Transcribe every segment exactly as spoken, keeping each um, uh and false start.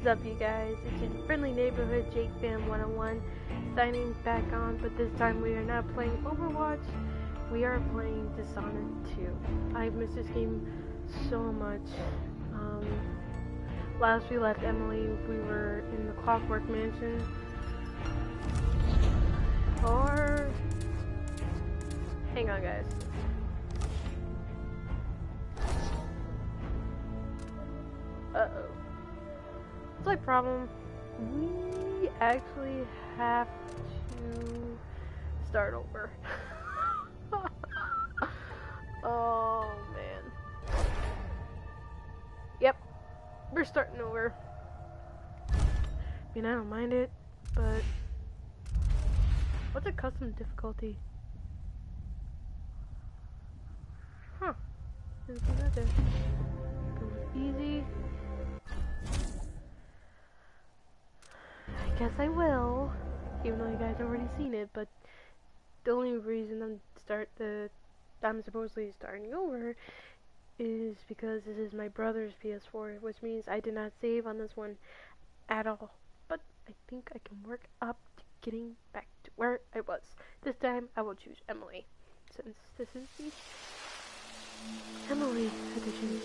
up, you guys? It's your friendly neighborhood Jake Fam one oh one signing back on, but this time we are not playing Overwatch. We are playing Dishonored two. I've missed this game so much. Um, last we left Emily, we were in the Clockwork Mansion. Or... hang on, guys. Uh-oh. Slight problem. We actually have to start over. Oh, man. Yep. We're starting over. I mean, I don't mind it, but... what's a custom difficulty? Huh. Didn't see that there. Go with easy. I guess I will, even though you guys already seen it, but the only reason I'm start the I'm supposedly starting over is because this is my brother's P S four, which means I did not save on this one at all. But I think I can work up to getting back to where I was. This time I will choose Emily, since this is the Emily edition.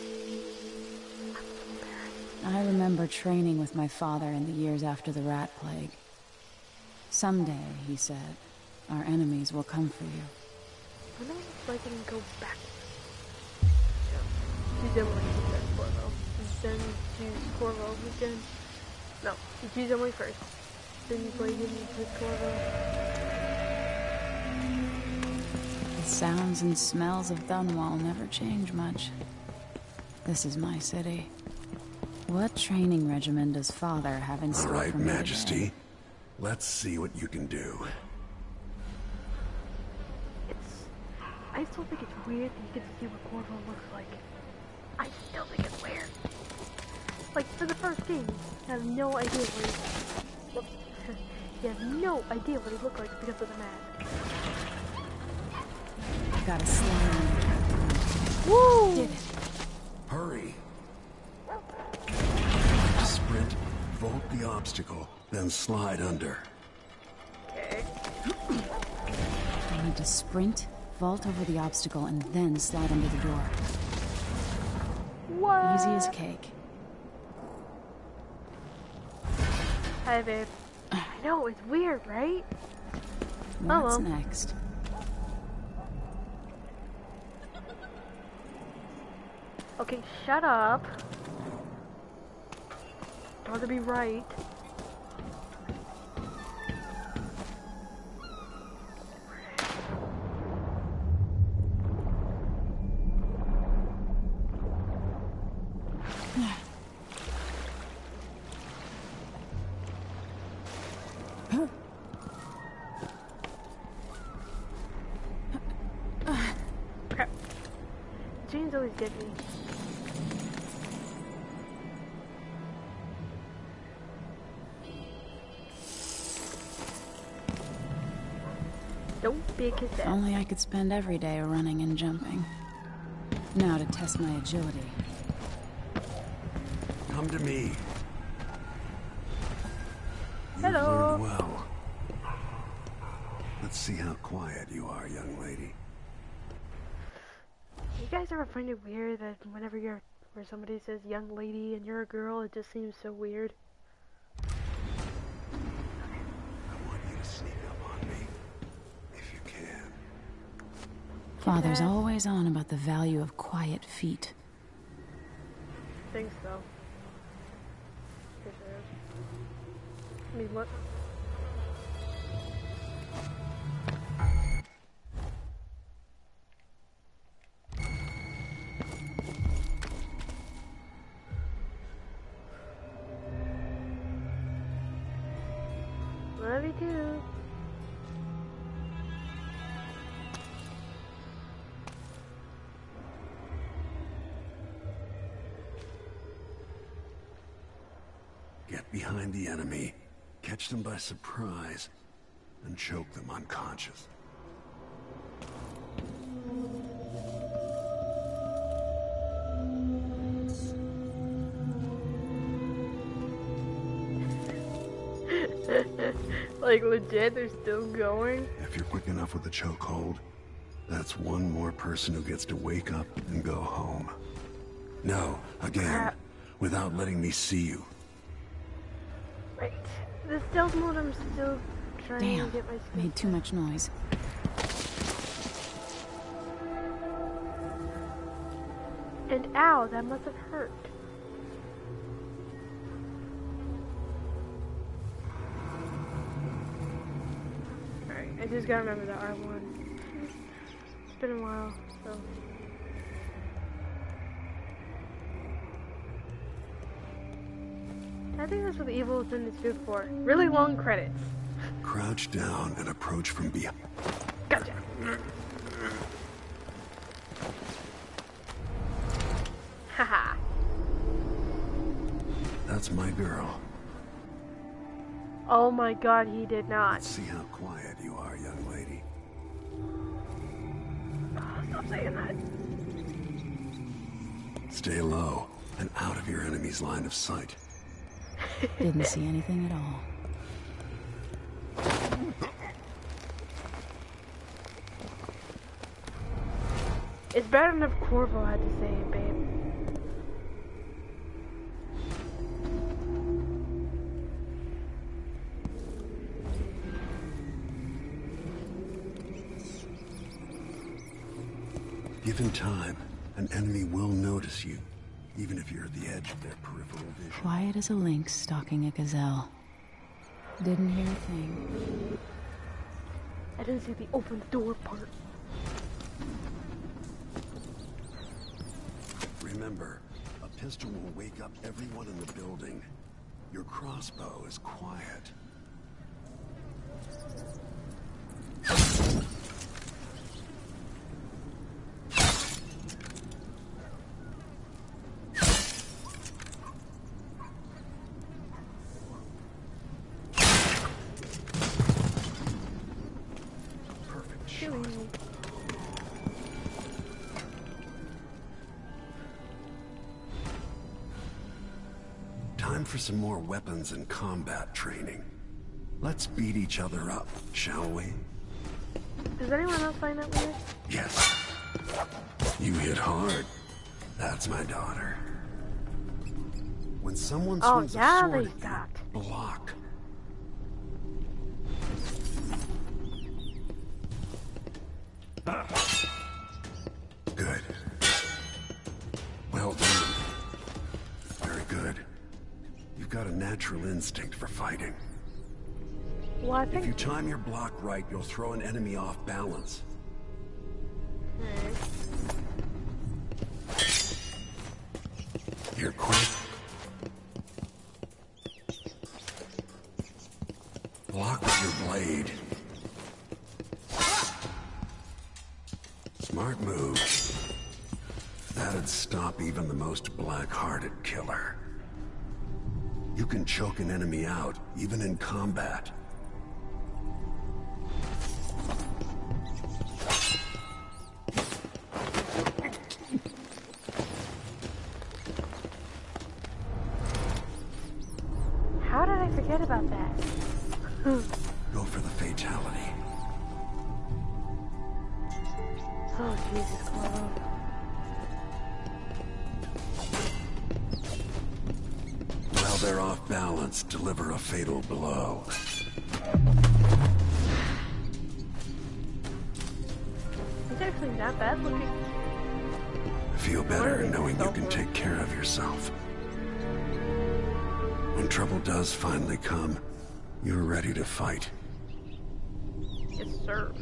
I remember training with my father in the years after the rat plague. Someday, he said, our enemies will come for you. I know if I can go back. Choose Emily, then Corvo. Then choose Corvo again. No, you choose Emily first. Then you play again and choose Corvo. The sounds and smells of Dunwall never change much. This is my city. What training regimen does father have in store for me? All right, Majesty. Let's see what you can do. It's... I still think it's weird that you get to see what Corvo looks like. I still think it's weird. Like, for the first game, you have no idea what he... you have no idea what he looked like because of the mask. Gotta slam. Woo! Did it. Hurry. Sprint, vault the obstacle, then slide under. Okay. I need to sprint, vault over the obstacle, and then slide under the door. What? Easy as cake. Hi, babe. I know, it's weird, right? What's well. next? Okay, shut up. Gotta be right. Crap. Jane's always get me. Don't be a cassette. Only I could spend every day running and jumping. Now to test my agility. Come to me. You've Hello. learned well. Let's see how quiet you are, young lady. You guys ever find it weird that whenever you're, where somebody says young lady and you're a girl, it just seems so weird? I want you to sneak up on me, if you can. Father's Yes. always on about the value of quiet feet. I think so. For sure. I mean, what? Love you too. Get behind the enemy, catch them by surprise, and choke them unconscious. Like legit, they're still going? If you're quick enough with the chokehold, that's one more person who gets to wake up and go home. No, again, Crap. without letting me see you. Right. The stealth mode, I'm still trying Damn, to get my skills. made too much noise. And ow, that must have hurt. Alright, I just gotta remember the R one. It's been a while, so. I think that's what the Evil Within is good for. Really long credits. Crouch down and approach from behind. Gotcha. Haha. That's my girl. Oh my god, he did not. Let's see how quiet you are, young lady. Oh, stop saying that. Stay low and out of your enemy's line of sight. Didn't see anything at all. It's better than if Corvo had to say it, babe. Given time, an enemy will notice you, even if you're at the edge of their peripheral vision. Quiet as a lynx stalking a gazelle. Didn't hear a thing. I didn't see the open door part. Remember, a pistol will wake up everyone in the building. Your crossbow is quiet. Perfect shot. Killing me. Time for some more weapons and combat training. Let's beat each other up, shall we? Does anyone else find that weird? Yes. You hit hard. That's my daughter. When someone Oh, swings yeah, a sword they at you, stopped. block. Good. Well done. Very good. You've got a natural instinct for fighting. Well, I If think. you time your block right, you'll throw an enemy off balance. Alright. You're quick. Block with your blade. Smart move. That'd stop even the most black-hearted killer. You can choke an enemy out, even in combat. How did I forget about that? Go for the fatality. Oh, Jesus, Corvo. While they're off balance, deliver a fatal blow. It's actually not bad looking. Feel better knowing you can take care of yourself. When trouble does finally come, you're ready to fight. Yes, sir.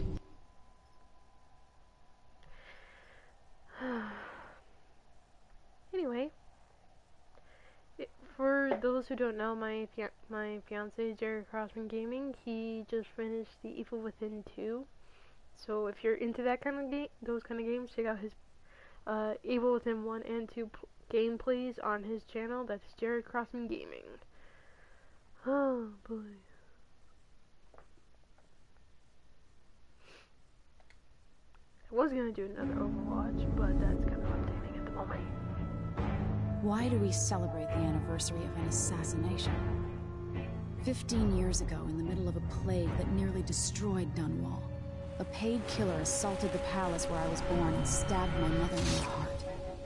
Anyway, it- for those who don't know, my fia- my fiance Jared Crossman Gaming, he just finished The Evil Within two. So if you're into that kind of game, those kind of games, check out his uh, Evil Within one and two p- gameplays on his channel. That's Jared Crossman Gaming. Oh boy. I was gonna do another Overwatch, but that's kind of updating at the moment. Why do we celebrate the anniversary of an assassination? Fifteen years ago, in the middle of a plague that nearly destroyed Dunwall, a paid killer assaulted the palace where I was born and stabbed my mother in the heart.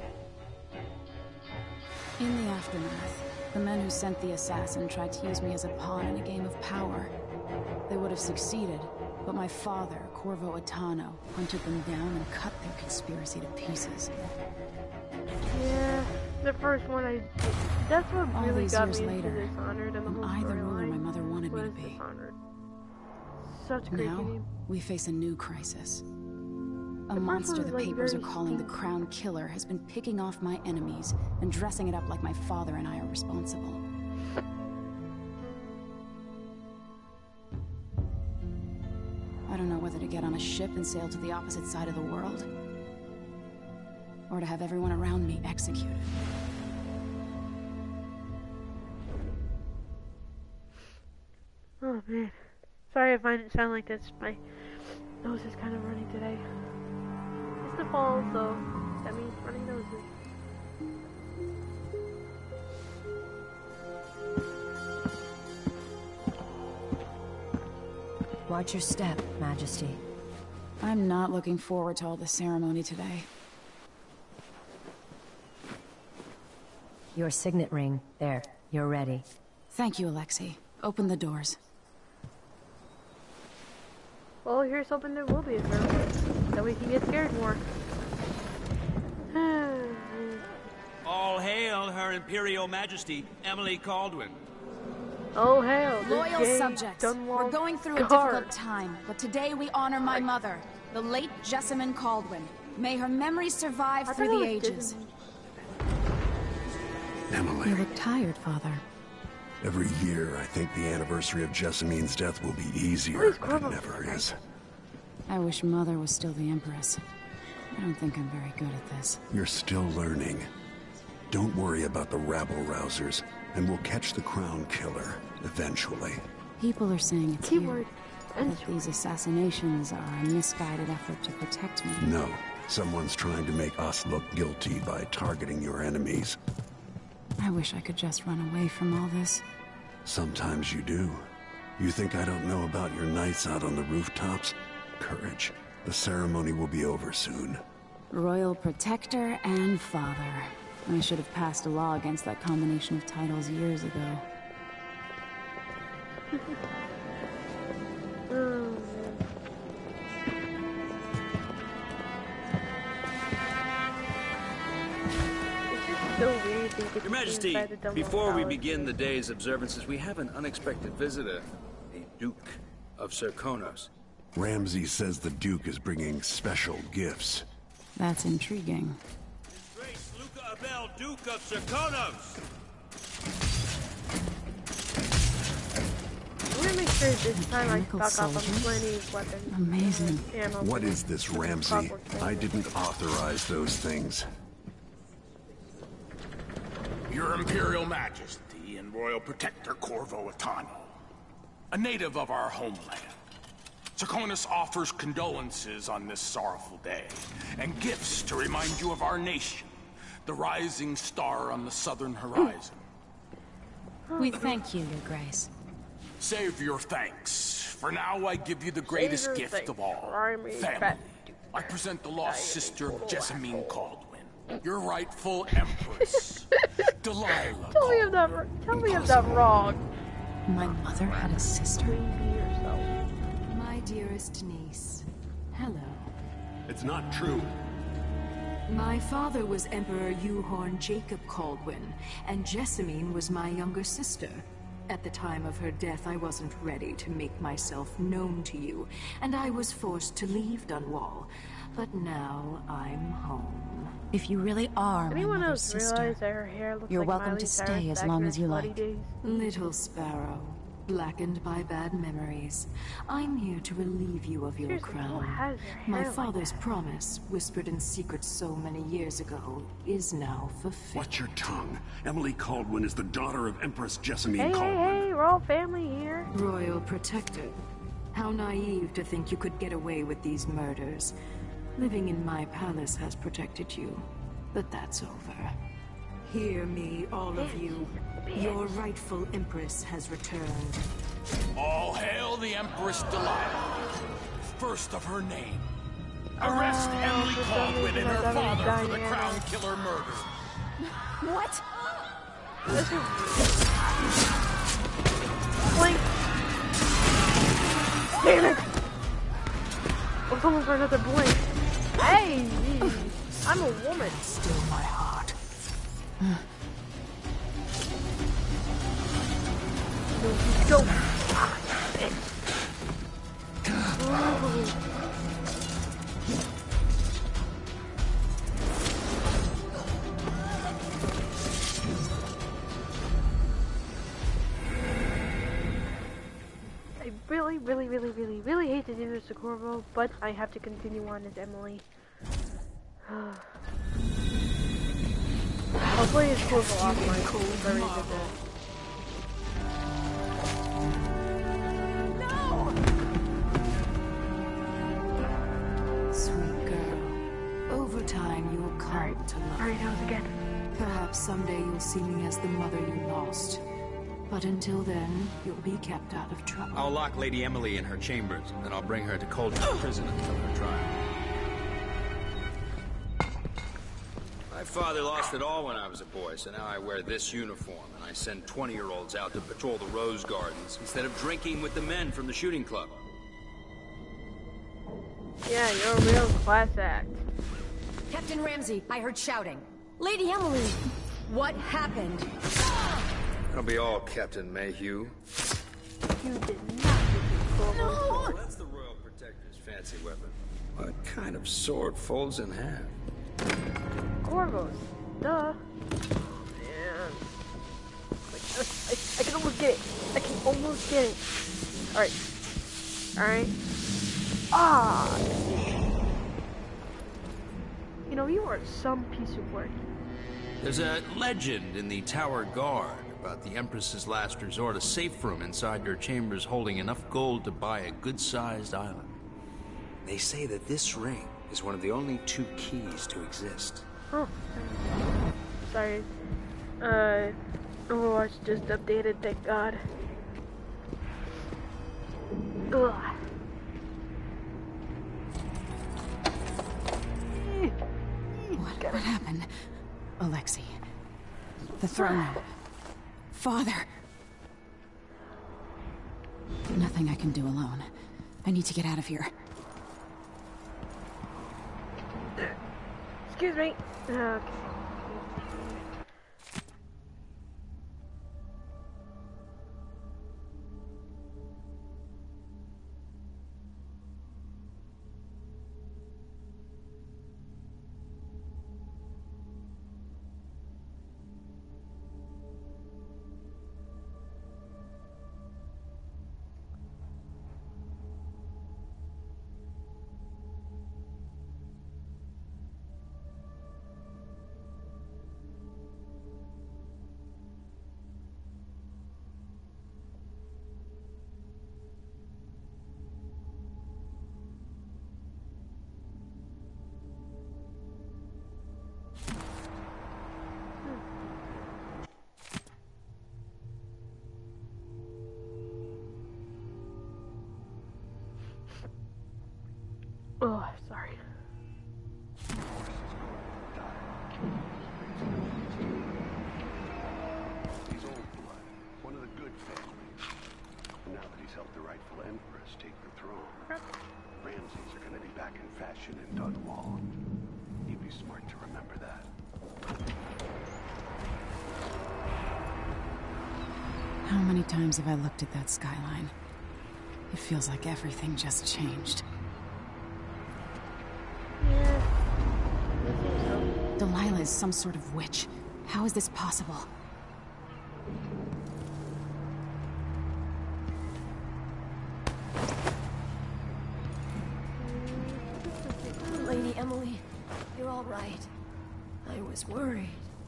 In the aftermath, the men who sent the assassin tried to use me as a pawn in a game of power. They would have succeeded, but my father, Corvo Attano, hunted them down and cut their conspiracy to pieces. Yeah, the first one I... That's what All really these got years me later, into Dishonored, and the whole I'm the ruler my storyline mother wanted me to was be. Dishonored. Such a great Now, game. we face a new crisis. A The first monster one the was, like, papers are very calling the steamy. Crown Killer has been picking off my enemies and dressing it up like my father and I are responsible. I don't know whether to get on a ship and sail to the opposite side of the world, or to have everyone around me executed. Oh man. Sorry if I didn't sound like this. My nose is kind of running today. It's the fall, so that means running noses. Watch your step, Majesty. I'm not looking forward to all the ceremony today. Your signet ring. There, you're ready. Thank you, Alexei. Open the doors. Well, here's hoping there will be a ceremony, so we can get scared more. All hail Her Imperial Majesty, Emily Kaldwin. Oh hell, the Loyal gay subjects, Dunwall we're going through a guard. difficult time, but today we honor my mother, the late Jessamine Kaldwin. May her memory survive I through thought the it was ages. Disney. Emily, You look tired, Father. every year I think the anniversary of Jessamine's death will be easier, Where's but it Corvo? never is. I wish Mother was still the Empress. I don't think I'm very good at this. You're still learning. Don't worry about the rabble-rousers, and we'll catch the Crown Killer, eventually. People are saying it's Keyword. here, that these assassinations are a misguided effort to protect me. No, someone's trying to make us look guilty by targeting your enemies. I wish I could just run away from all this. Sometimes you do. You think I don't know about your nights out on the rooftops? Courage. The ceremony will be over soon. Royal Protector and Father. I should have passed a law against that combination of titles years ago. Oh, man. It's just so weird to get to Your see Majesty, inside the Dunwall before we Palace. begin the day's observances, we have an unexpected visitor, the Duke of Serkonos. Ramsay says the Duke is bringing special gifts. That's intriguing. His Grace Luca Abel, Duke of Serkonos! I'm gonna make sure this time I Mechanical stock up on soldiers? plenty of weapons. Amazing. Ammo. What is this, Ramsay? Clockwork I Thing. didn't authorize those things. Your Imperial Majesty and Royal Protector Corvo Attano, a native of our homeland. Serkonos offers condolences on this sorrowful day, and gifts to remind you of our nation, the rising star on the southern horizon. We thank you, Your Grace. Save your thanks, for now I give you the greatest your gift thanks, of all, for I'm a family. fat I present the lost I am a sister of total Jessamine asshole. Caldwin, your rightful empress, Delilah Tell me I'm Caldwin. not. Tell me I'm not wrong. My mother had a sister. Queen bee yourself. My dearest niece, hello. It's not true. My father was Emperor Euhorn Jacob Kaldwin, and Jessamine was my younger sister. At the time of her death, I wasn't ready to make myself known to you, and I was forced to leave Dunwall. But now I'm home. If you really are my Anyone mother's else sister, realize that her hair looks you're like welcome Miley to Cyrus stay as back long in as her you bloody like. days? Little sparrow, blackened by bad memories, I'm here to relieve you of your Seriously, who crown. has your hair My like father's that? promise, whispered in secret so many years ago, is now fulfilled. Watch your tongue. Emily Kaldwin is the daughter of Empress Jessamine Hey, hey, Kaldwin. hey, we're all family here. Royal Protector. How naive to think you could get away with these murders. Living in my palace has protected you, but that's over. Hear me, all of you. Your rightful Empress has returned. All hail the Empress Delilah, first of her name. Arrest Uh, Emily for some Caldwin reason and I her thought it was father for the Diana. Crown Killer murder. What? This is Blink. Damn it! I was almost for another blink. Hey, I'm a woman. Still my heart. Go. I really, really, really, really, really hate to do this to Corvo, but I have to continue on as Emily. Hopefully it's Corvo offline. Very good there. Sweet girl. Over time, you'll come to love. Alright, how's it again? Perhaps someday you'll see me as the mother you lost. But until then, you'll be kept out of trouble. I'll lock Lady Emily in her chambers, and I'll bring her to Cauldron Prison until her trial. My father lost it all when I was a boy, so now I wear this uniform, and I send twenty-year-olds out to patrol the Rose Gardens instead of drinking with the men from the shooting club. Yeah, you're a real class act. Captain Ramsey, I heard shouting. Lady Emily, what happened? That'll be all, Captain Mayhew. You did not defeat Corvo. Oh, that's the Royal Protector's fancy weapon. What kind of sword folds in half? Corvos. Duh. Man. Like, uh, I, I can almost get it. I can almost get it. Alright. Alright. Ah! You know, you are some piece of work. There's a legend in the Tower Guard about the Empress's last resort, a safe room inside your chambers holding enough gold to buy a good-sized island. They say that this ring is one of the only two keys to exist. Oh. Sorry. Uh, Overwatch just updated, thank God. Ugh. What, what happened? Alexei. The throne. Father. Nothing I can do alone. I need to get out of here. Excuse me. Okay. Oh, sorry. He's old blood, one of the good families. Now that he's helped the rightful Empress take the throne, Ramses are gonna be back in fashion in Dunwall. He'd be smart to remember that. How many times have I looked at that skyline? It feels like everything just changed. Yeah. I think so. Delilah is some sort of witch. How is this possible? Lady Emily, you're all right. I was worried.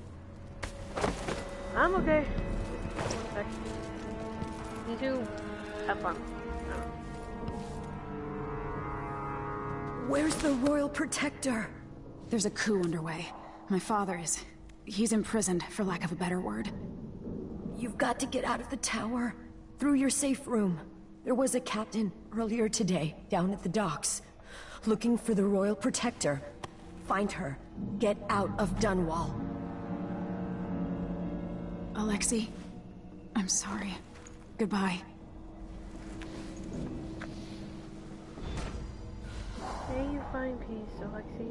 I'm okay. Okay. You two, have fun. Where's the Royal Protector? There's a coup underway. My father is... He's imprisoned, for lack of a better word. You've got to get out of the tower. Through your safe room. There was a captain earlier today, down at the docks. Looking for the Royal Protector. Find her. Get out of Dunwall. Alexei, I'm sorry. Goodbye. May you find peace, Alexei.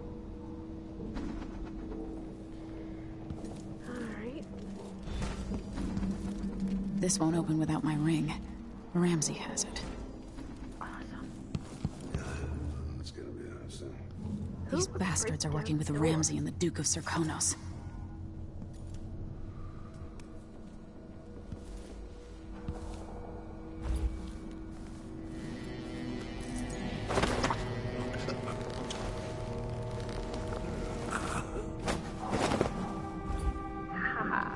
Alright. This won't open without my ring. Ramsey has it. Awesome. It's gonna be awesome. These Who would bastards are break working down with the door? Ramsey and the Duke of Serkonos. Haha.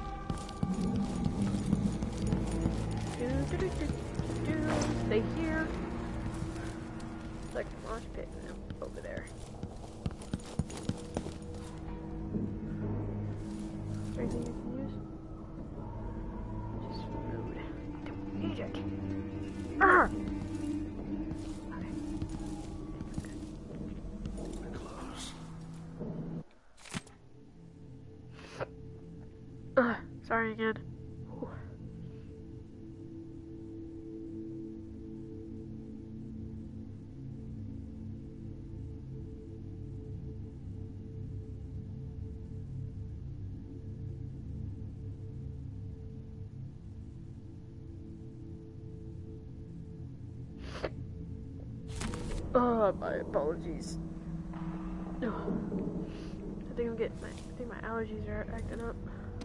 Do, do, do, do, do. Stay here. It's like a mosh pit now, over there. Is there anything you can use? Just food. Don't need it. Ah! Okay. They're close. Ugh, sorry again. Whew. Oh, my apologies. Ugh. I think I'm getting my, I think my allergies are acting up.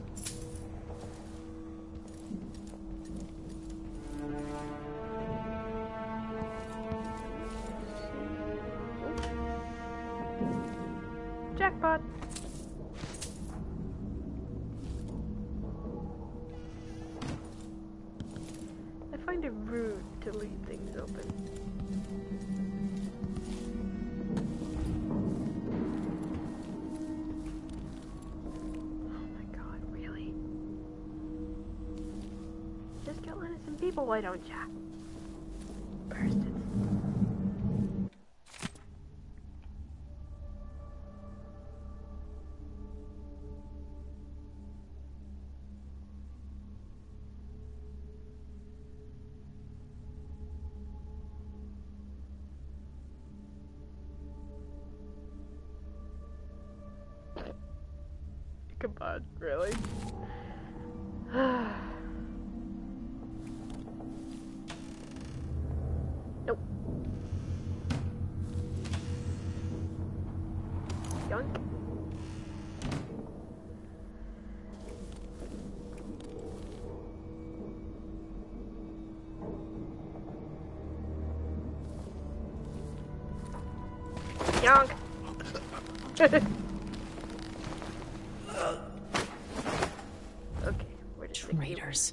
Jackpot! I find it rude to leave things open. Oh my god, really? Just kill innocent people, why don't ya? Bastards. Come on, really? Nope. Yoink. Yonk. Okay, where did the key- Traitors.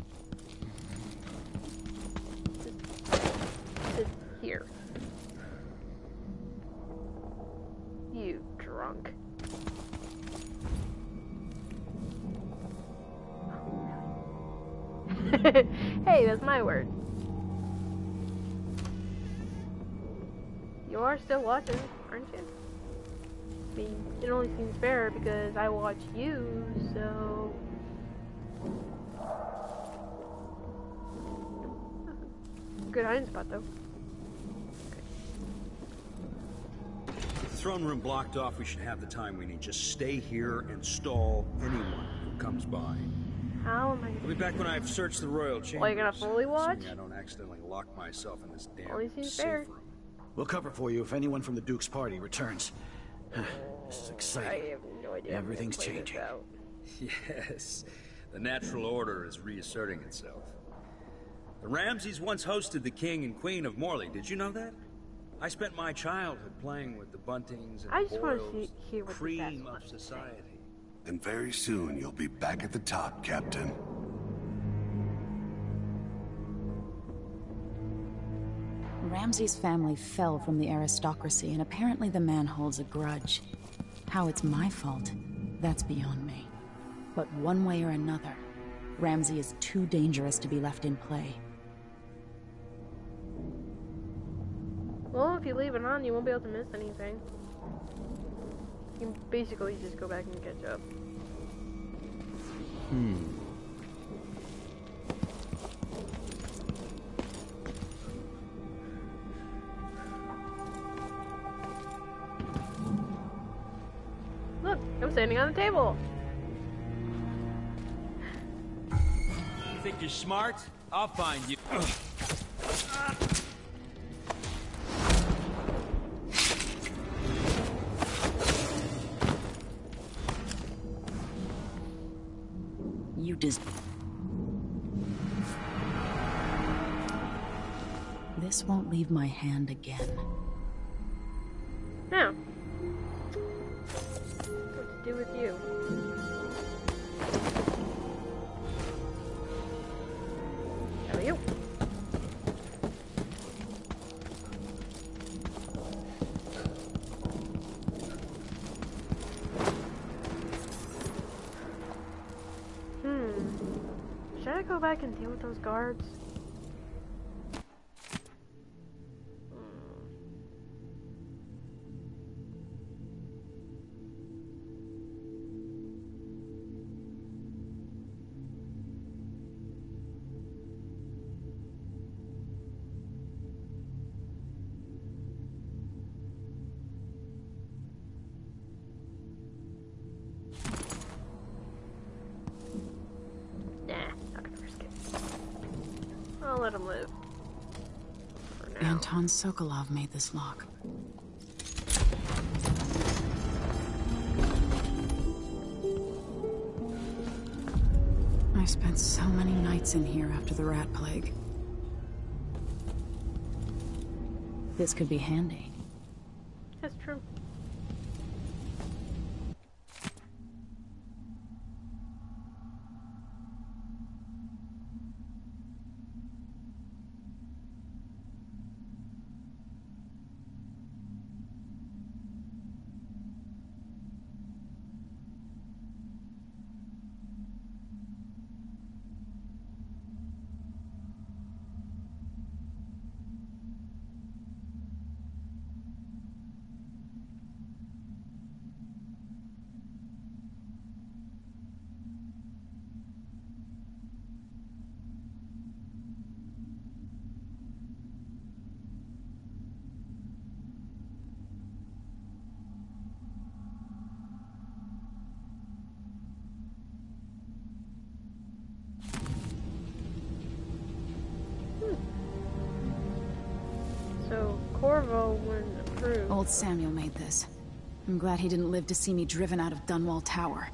This here. You drunk. Hey, that's my word. You are still watching, aren't you? I mean, it only seems fair because I watch you, so... Good hiding spot, though. With the throne room blocked off, we should have the time we need. Just stay here and stall anyone who comes by. How am I I'll gonna... be back when I've searched the royal chambers. Well, you're gonna fully watch? Assuming I don't accidentally lock myself in this damn Only seems safe fair. room. We'll cover for you if anyone from the Duke's party returns. This is I exciting. have no idea. how I'm gonna Everything's play this changing. out. Yes, the natural order is reasserting itself. The Ramseys once hosted the king and queen of Morley. Did you know that? I spent my childhood playing with the Buntings and I just wanna Boyles, see- hear what the cream best of one to say. society. And very soon you'll be back at the top, Captain. Ramsey's family fell from the aristocracy, and apparently the man holds a grudge. How it's my fault? That's beyond me. But one way or another, Ramsey is too dangerous to be left in play. Well, if you leave it on, you won't be able to miss anything. You can basically just go back and catch up. Hmm. Look, I'm standing on the table. You think you're smart? I'll find you. You just... This won't leave my hand again. Now, what to do with you? How are you? Hmm. Should I go back and deal with those guards? I'll let him live. For now. Anton Sokolov made this lock. I spent so many nights in here after the rat plague. This could be handy. That's true. So, Corvo wouldn't approve. Old Samuel made this. I'm glad he didn't live to see me driven out of Dunwall Tower.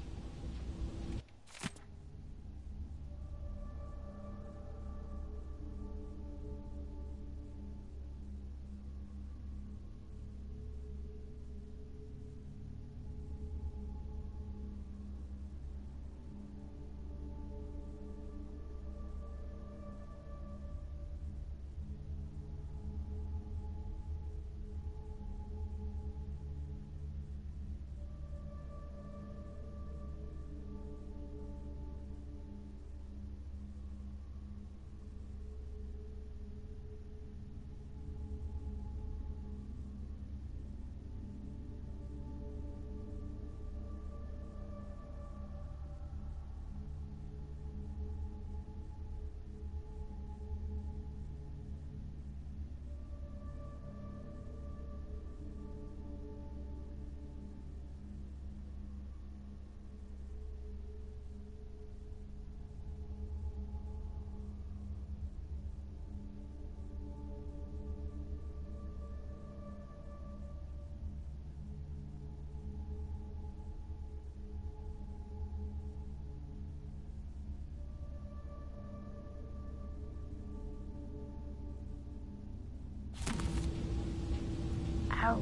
Ouch.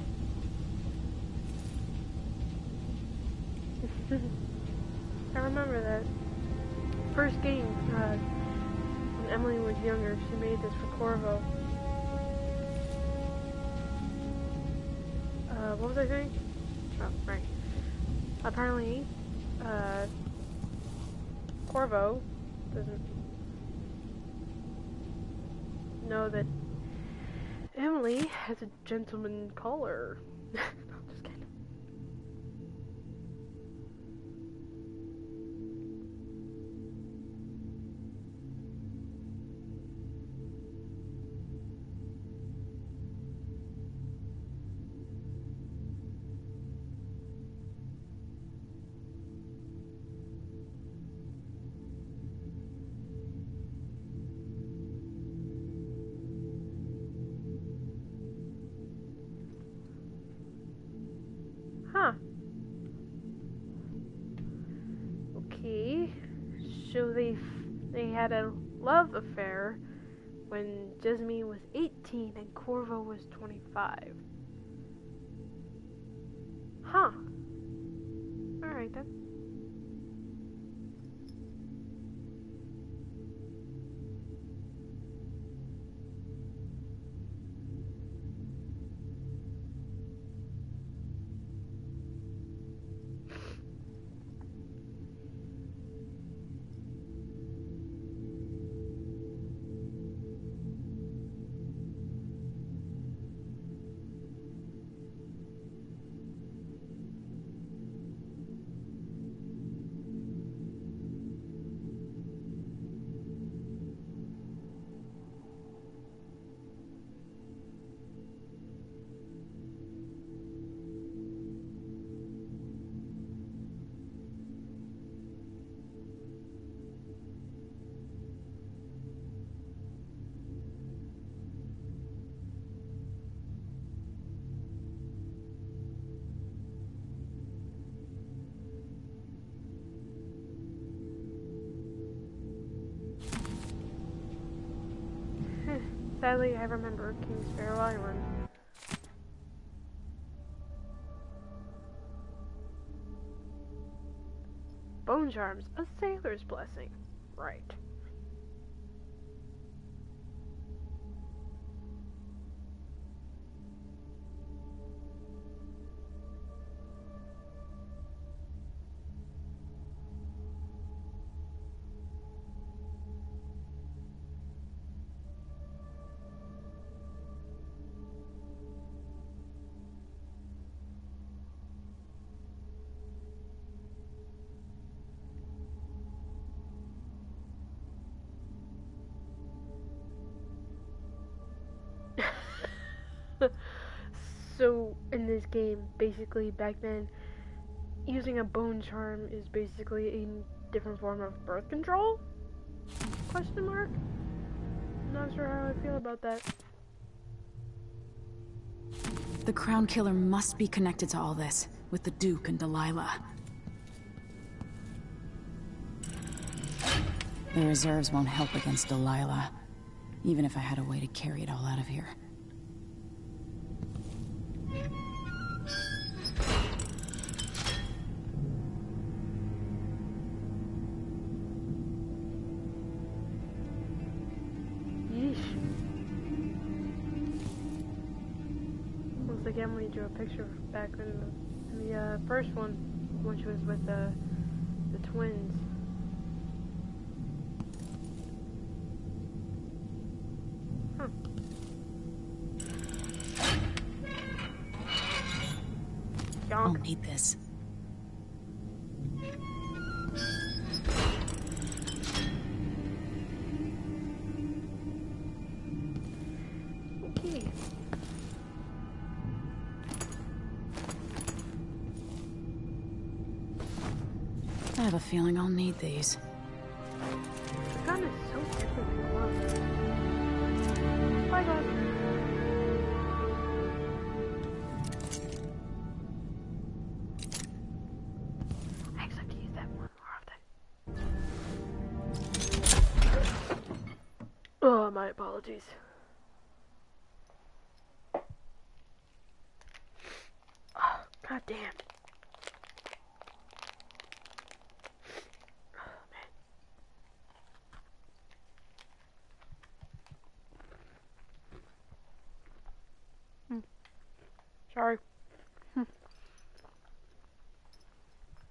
I remember that. First game, uh, when Emily was younger, she made this for Corvo. Uh, what was I saying? Oh, right. apparently, uh, Corvo doesn't know that Emily has a gentleman caller. No, I'm just kidding. Huh. Okay. So they they had a love affair when Jessamine was eighteen and Corvo was twenty-five. Huh. Alright then. Sadly, I remember King Sparrow Island. Bone charms, a sailor's blessing. Right. So, in this game, basically, back then, using a bone charm is basically a different form of birth control? Question mark? Not sure how I feel about that. The Crown Killer must be connected to all this, with the Duke and Delilah. The reserves won't help against Delilah, even if I had a way to carry it all out of here. Like Emily drew a picture back in the, in the uh, first one when she was with the the twins. Huh. I'll need this. Okay. I have a feeling I'll need these. The gun is so different from the last. Bye guys. I expect to use that one more often. Oh, my apologies. Oh, god damn. Sorry.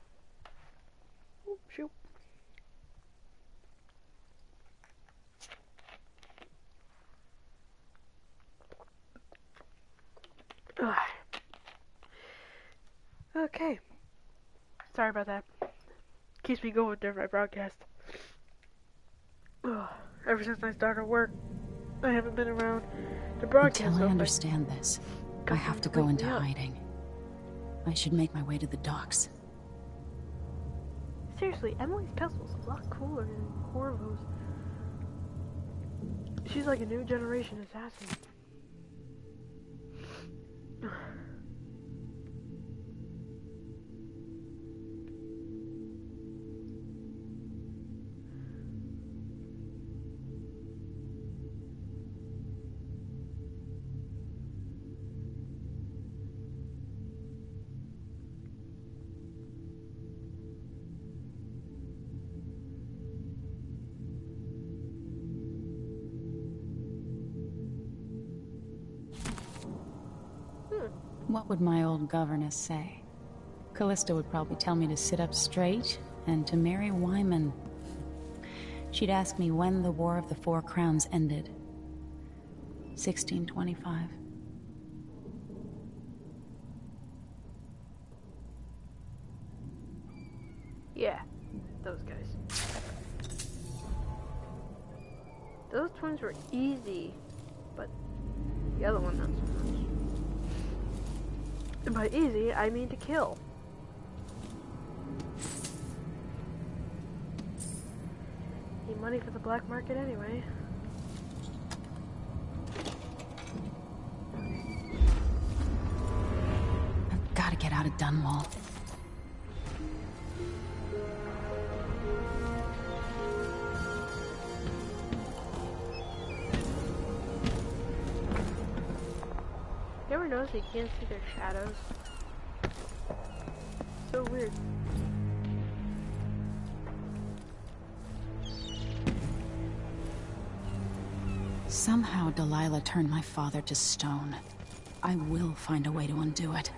sorry about that. Keeps me going during my broadcast. Ugh, ever since I started work, I haven't been around to broadcast. Until I so understand this, I have to go into hiding. I should make my way to the docks. Seriously, Emily's pistol's a lot cooler than Corvo's. She's like a new generation assassin. What would my old governess say? Callista would probably tell me to sit up straight and to marry Wyman. She'd ask me when the War of the Four Crowns ended. sixteen twenty-five. Yeah, those guys. Those twins were easy, but the other one not so much. And by easy, I mean to kill. Need money for the black market anyway. I've got to get out of Dunwall. You ever notice you can't see their shadows? So weird. Somehow Delilah turned my father to stone. I will find a way to undo it.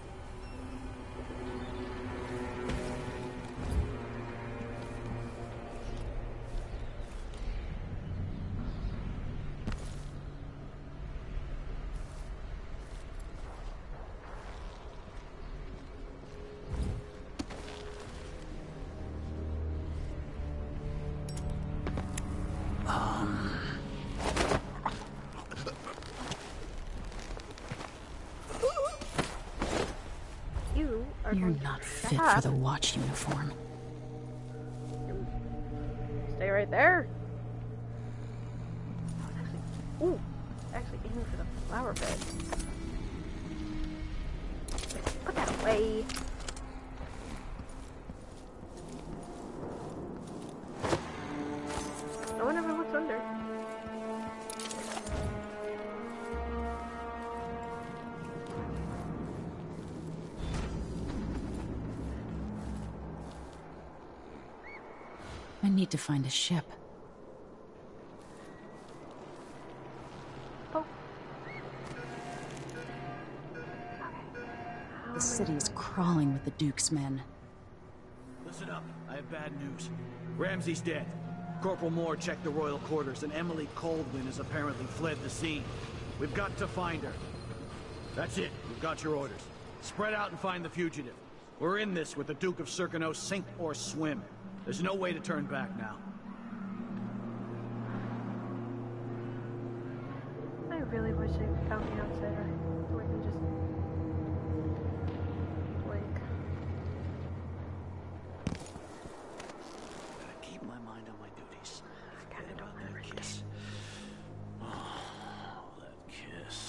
You're not fit for the watch uniform. Stay right there. Ooh, actually aiming for the flower bed. Put that away. No one ever looks under. I need to find a ship. Oh. The city's crawling with the Duke's men. Listen up. I have bad news. Ramsey's dead. Corporal Moore checked the royal quarters, and Emily Coldwin has apparently fled the scene. We've got to find her. That's it. We've got your orders. Spread out and find the fugitive. We're in this with the Duke of Serkino, sink or swim. There's no way to turn back now. I really wish I found the outsider. So I can just blink. Gotta keep my mind on my duties. I kinda don't that understand. kiss. Oh, that kiss.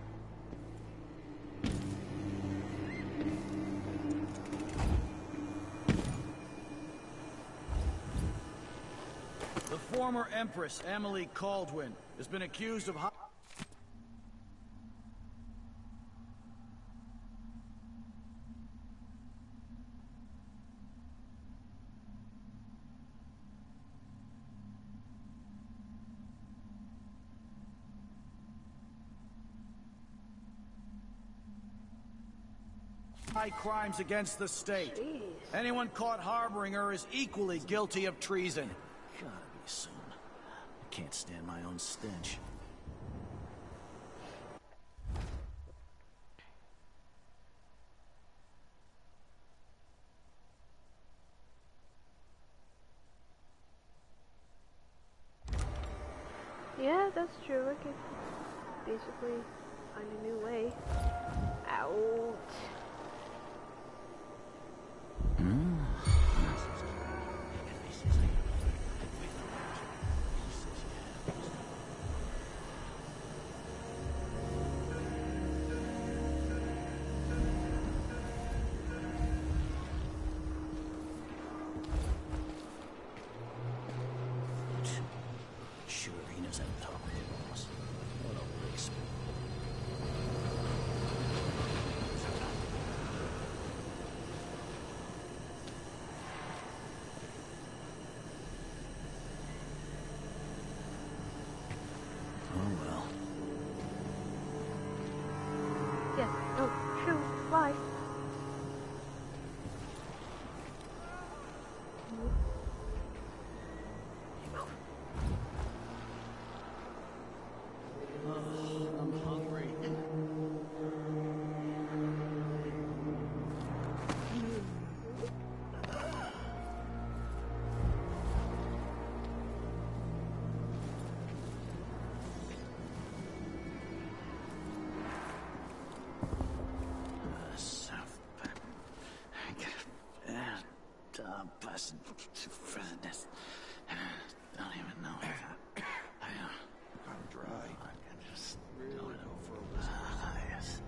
The former Empress, Emily Caldwin, has been accused of... High crimes against the state. Jeez. Anyone caught harboring her is equally guilty of treason. Gotta be soon. I can't stand my own stench. Yeah, that's true. I could basically find a new way out. Yeah, no, shoot, fly. I'm hungry. Person to president. Don't even know. I, I, I'm dry. I can just really don't know for a while. Ah, yes.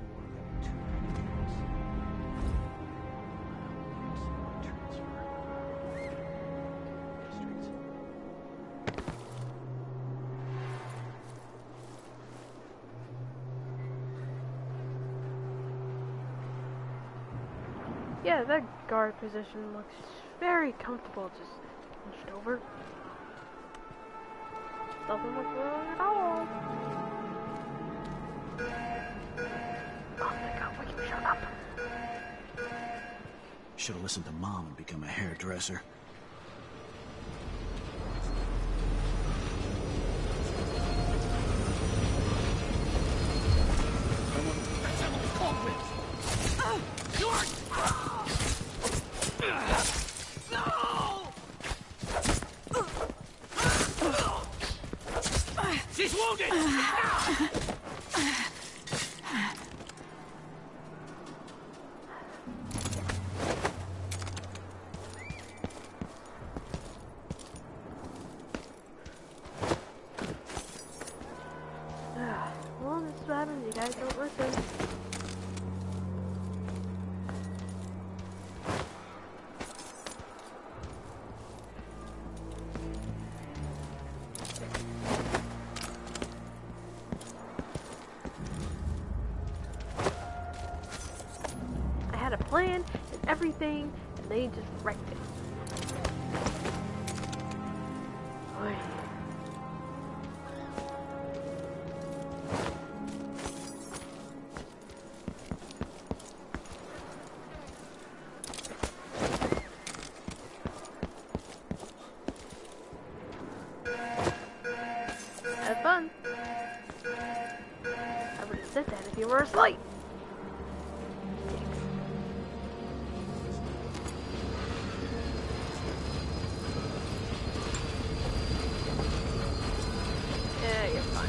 Yeah, that guard position looks very comfortable. Just hunched over. Doesn't look wrong at all. Oh my god, will you shut up? Should have listened to Mom and become a hairdresser. That's Emily Caldwell! Oh, George! She's wounded! Well, this is what happens. You guys don't listen. I had a plan and everything, and they just wrecked it. Boy. Have fun. I would have said that if you were asleep. Yeah, you're fine.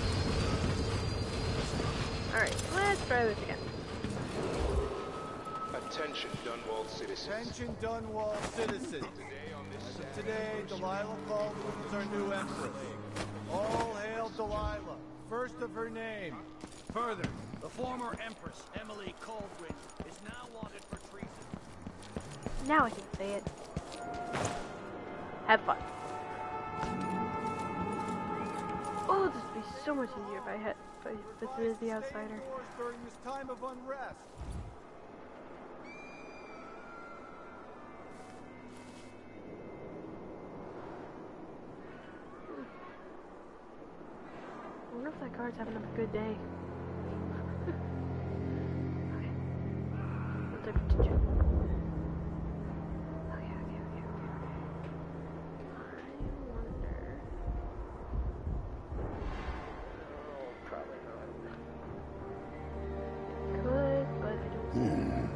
Alright, let's try this again. Attention, Dunwall citizens. Attention, Dunwall citizens. As of today, Delilah Caldwell is our new empress. All hail Delilah, first of her name. Further, the former Empress, Emily Caldwell, is now wanted for treason. Now I can say it. Have fun. Oh, this would be so much easier if I had if I visited the outsider. During this time of unrest. I wonder if that guard's having a good day. Okay. What type of attention? Okay, okay, okay, okay, okay. I wonder. Oh, probably not. Could, but I don't see it.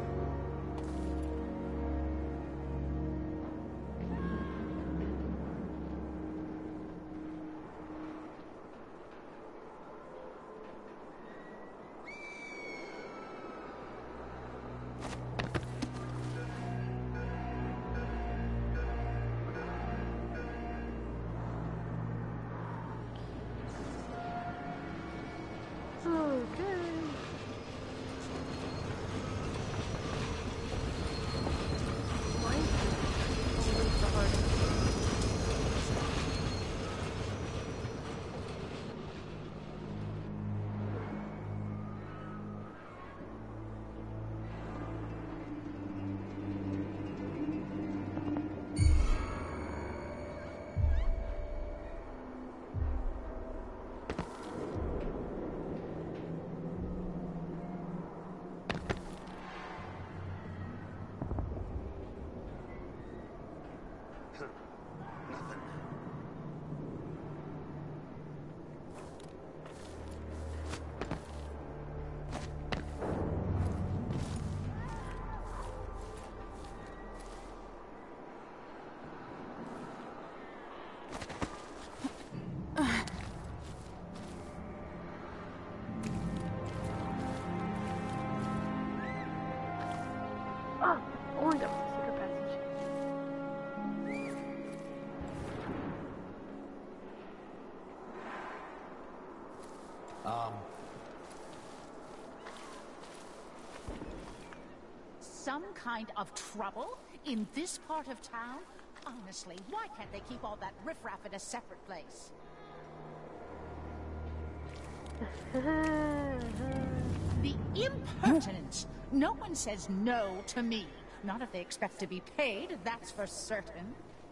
Okay. Why is this always the hardest? Oh, only that was a secret passage. Um. Some kind of trouble in this part of town? Honestly, why can't they keep all that riffraff in a separate place? The impertinence! No one says no to me. Not if they expect to be paid, that's for certain.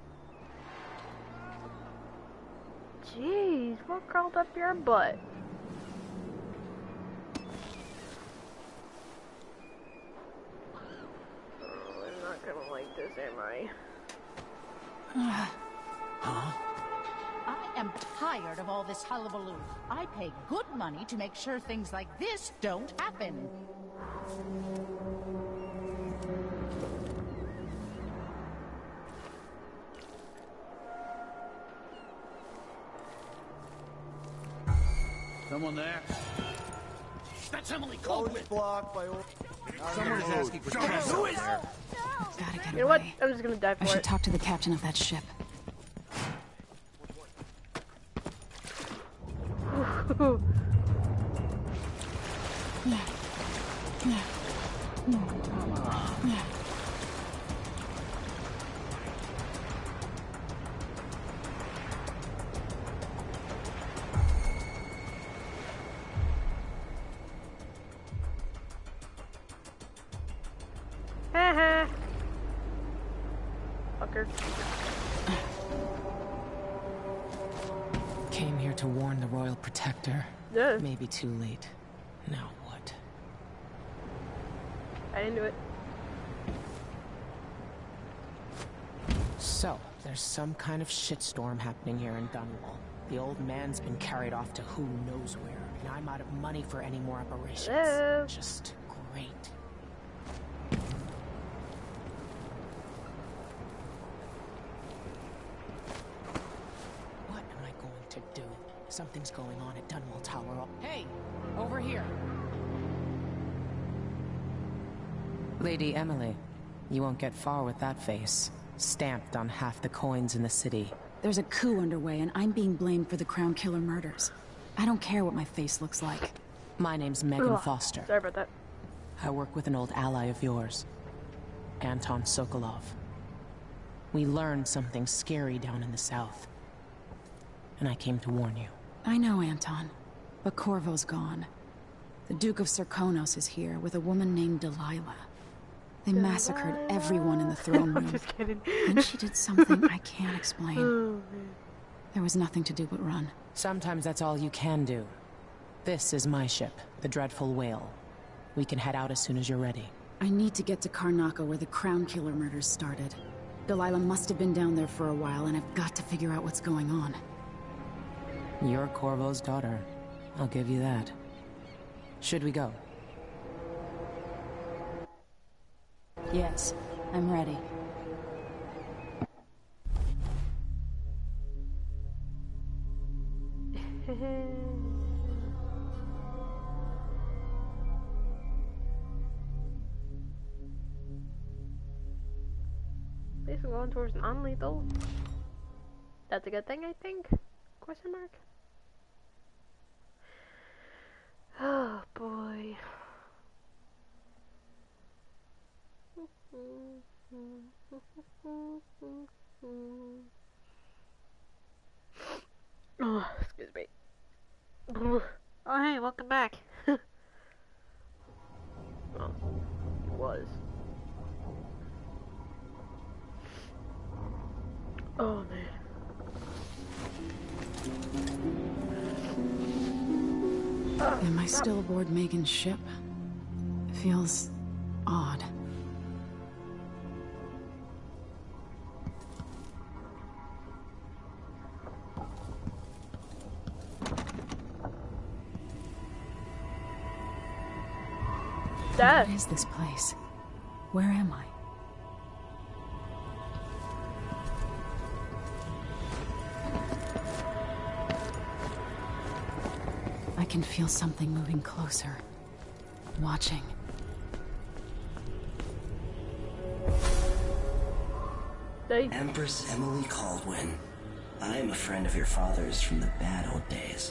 Jeez, what crawled up your butt? Oh, I'm not gonna like this, am I? Huh? I am tired of all this hullabaloo. I pay good money to make sure things like this don't happen. Someone there? That's Emily Coldwin. Blocked by old. Someone is asking for trouble. Who is there? Gotta get You know what? away. I'm just gonna die for I should it. talk to the captain of that ship. Haha. Fucker. Came here to warn the Royal Protector. Yeah. Maybe too late. Now what? I didn't do it. So, there's some kind of shitstorm happening here in Dunwall. The old man's been carried off to who knows where, and I'm out of money for any more operations. Hello. Just great. What am I going to do? Something's going on at Dunwall Tower. Hey! Over here! Lady Emily, you won't get far with that face. Stamped on half the coins in the city. There's a coup underway, and I'm being blamed for the Crown Killer murders. I don't care what my face looks like. My name's Megan Ugh. Foster. Sorry about that. I work with an old ally of yours, Anton Sokolov. We learned something scary down in the south, and I came to warn you. I know, Anton, but Corvo's gone. The Duke of Serkonos is here with a woman named Delilah. They massacred everyone in the throne room. I'm just kidding. Then she did something I can't explain. Oh, man. There was nothing to do but run. Sometimes that's all you can do. This is my ship, the Dreadful Whale. We can head out as soon as you're ready. I need to get to Karnaca where the Crown Killer murders started. Delilah must have been down there for a while, and I've got to figure out what's going on. You're Corvo's daughter. I'll give you that. Should we go? Yes, I'm ready. At least I'm going towards non-lethal. That's a good thing, I think? Question mark? Excuse me. Oh, hey, welcome back. Well, it was. Oh, man. Am I still aboard Megan's ship? It feels odd. Dad. What is this place? Where am I? I can feel something moving closer. Watching. They... Empress Emily Kaldwin. I am a friend of your father's from the bad old days.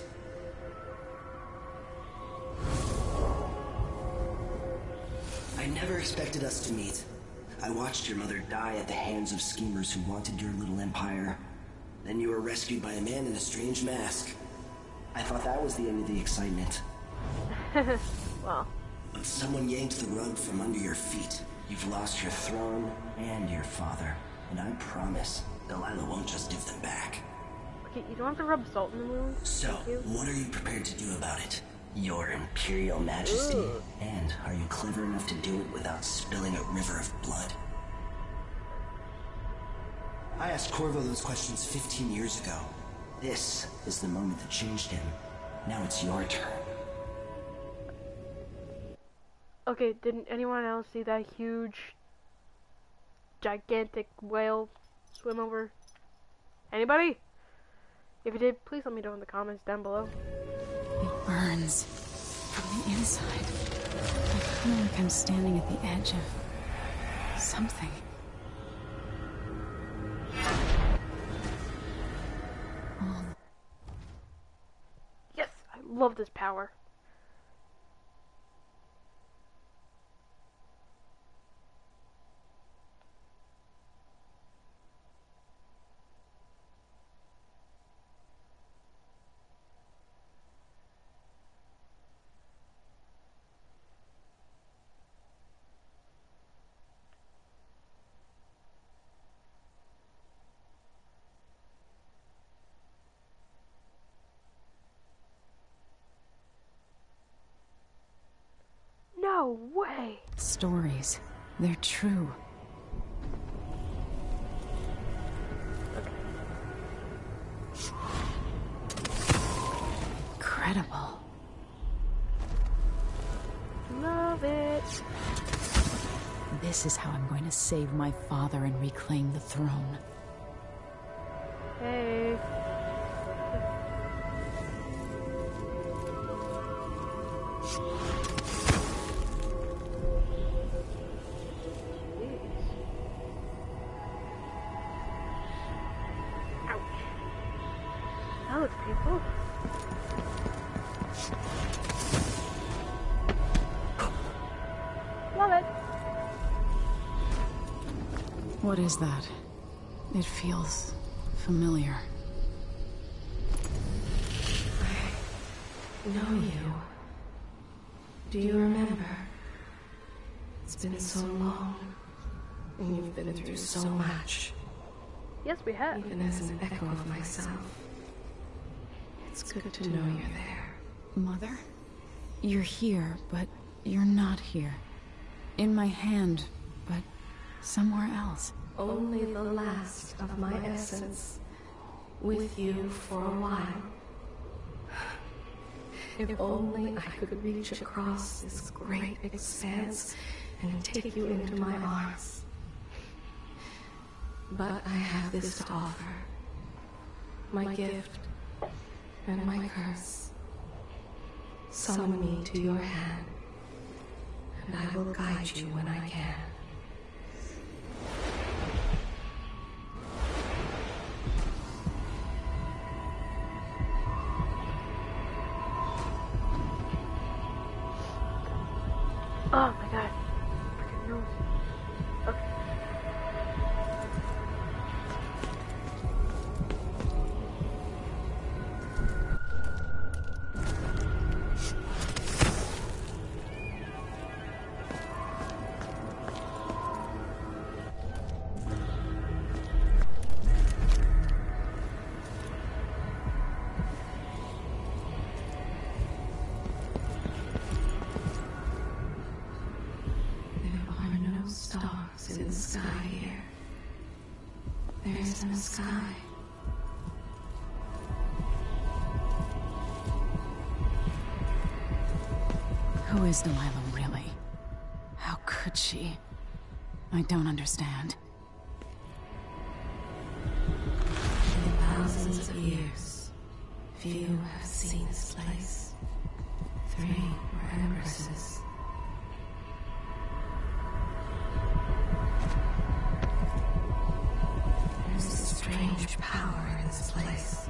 I never expected us to meet. I watched your mother die at the hands of schemers who wanted your little empire. Then you were rescued by a man in a strange mask. I thought that was the end of the excitement. Well. But someone yanked the rug from under your feet. You've lost your throne and your father. And I promise, Delilah won't just give them back. Okay, you don't have to rub salt in the wound. So, what are you prepared to do about it? Your Imperial Majesty? Ooh. And are you clever enough to do it without spilling a river of blood? I asked Corvo those questions fifteen years ago. This is the moment that changed him. Now it's your turn. Okay, didn't anyone else see that huge, gigantic whale swim over? Anybody? If you did, please let me know in the comments down below. It burns from the inside. I feel like I'm standing at the edge of something. Oh. Yes, I love this power. No way! Stories. They're true. Incredible. Love it. This is how I'm going to save my father and reclaim the throne. Hey. That looks painful. Love it. What is that? It feels familiar. I know you. Do you remember? It's been so long, and you've been through so much. Yes, we have. Even as an echo of myself. It's good to know you're there. Mother? You're here, but you're not here. In my hand, but somewhere else. Only the last of my essence. With you for a while. If only I could reach across this great expanse and take you into my arms. But I have this to offer. My gift and my curse. Summon me to your hand, and I will guide you when I can. Oh my god. Freaking nose. Okay. sky here. There isn't a sky. Who is Delilah, really? How could she? I don't understand. In thousands of years, few have seen this place. Three were empresses. There's a strange power in this place.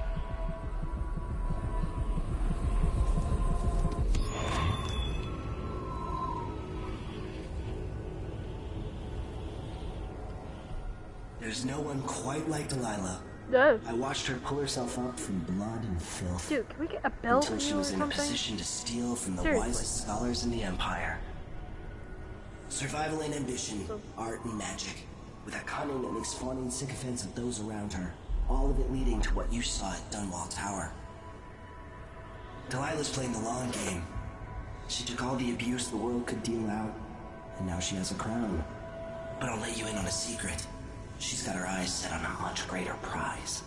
There's no one quite like Delilah. No. I watched her pull herself up from blood and filth. Dude, can we get a belt until she was in a something? position to steal from the Seriously. wisest scholars in the Empire. Survival and ambition, art and magic, with a cunning and exploiting sycophants of those around her, all of it leading to what you saw at Dunwall Tower. Delilah's playing the long game. She took all the abuse the world could deal out, and now she has a crown. But I'll let you in on a secret. She's got her eyes set on a much greater prize.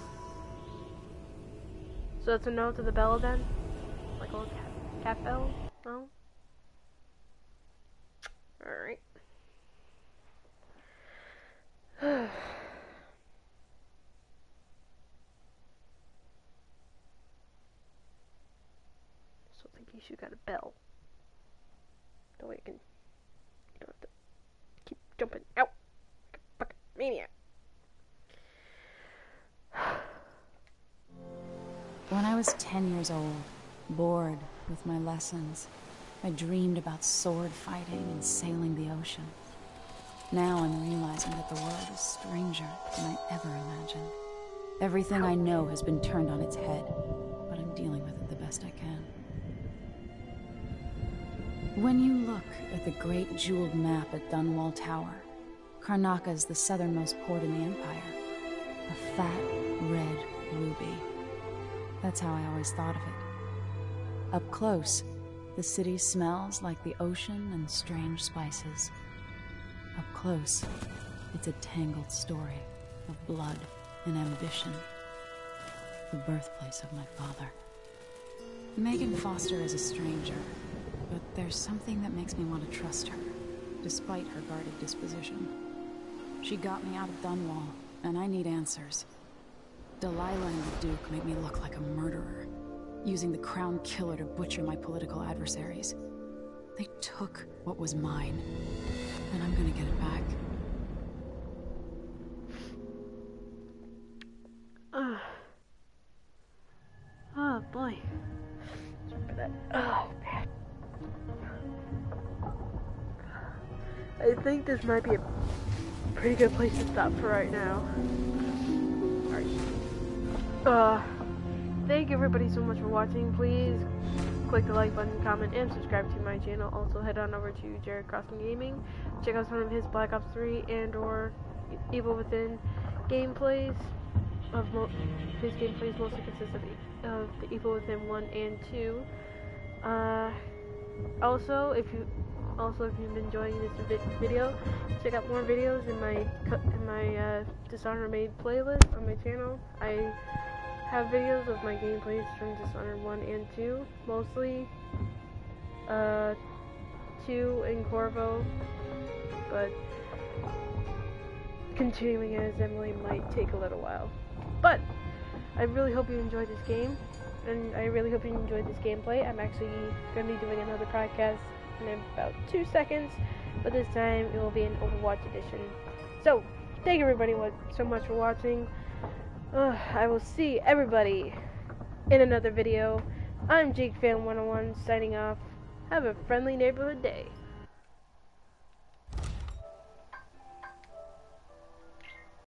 So that's a no to the bell then? Like a little cat, cat bell? No? Alright. I still think you should got a bell. That way you can, you don't have to keep jumping out like a fucking maniac. When I was ten years old, bored with my lessons, I dreamed about sword fighting and sailing the ocean. Now I'm realizing that the world is stranger than I ever imagined. Everything I know has been turned on its head, but I'm dealing with it the best I can. When you look at the great jeweled map at Dunwall Tower, Karnaca is the southernmost port in the Empire. A fat, red ruby. That's how I always thought of it. Up close, the city smells like the ocean and strange spices. Up close, it's a tangled story of blood and ambition. The birthplace of my father. Megan Foster is a stranger, but there's something that makes me want to trust her, despite her guarded disposition. She got me out of Dunwall, and I need answers. Delilah and the Duke made me look like a murderer, using the Crown Killer to butcher my political adversaries. They took what was mine, and I'm gonna get it back. Uh. Oh boy. Sorry for that. Oh man. I think this might be a pretty good place to stop for right now. Alright. Uh, thank everybody so much for watching. Please click the like button, comment, and subscribe to my channel. Also head on over to Jared Crossing Gaming. Check out some of his Black Ops three and or Evil Within gameplays. Of mo his gameplays mostly consist of, e of the Evil Within one and two. Uh, also, if you also if you've been enjoying this vi video, check out more videos in my in my uh, Dishonored Made playlist on my channel. I have videos of my gameplays from Dishonored one and two, mostly uh, two in Corvo, but continuing as Emily might take a little while. But I really hope you enjoyed this game, and I really hope you enjoyed this gameplay. I'm actually going to be doing another podcast in about two seconds, but this time it will be an Overwatch edition. So, thank everybody so much for watching. Uh, I will see everybody in another video. I'm Jake Fan one oh one signing off. Have a friendly neighborhood day.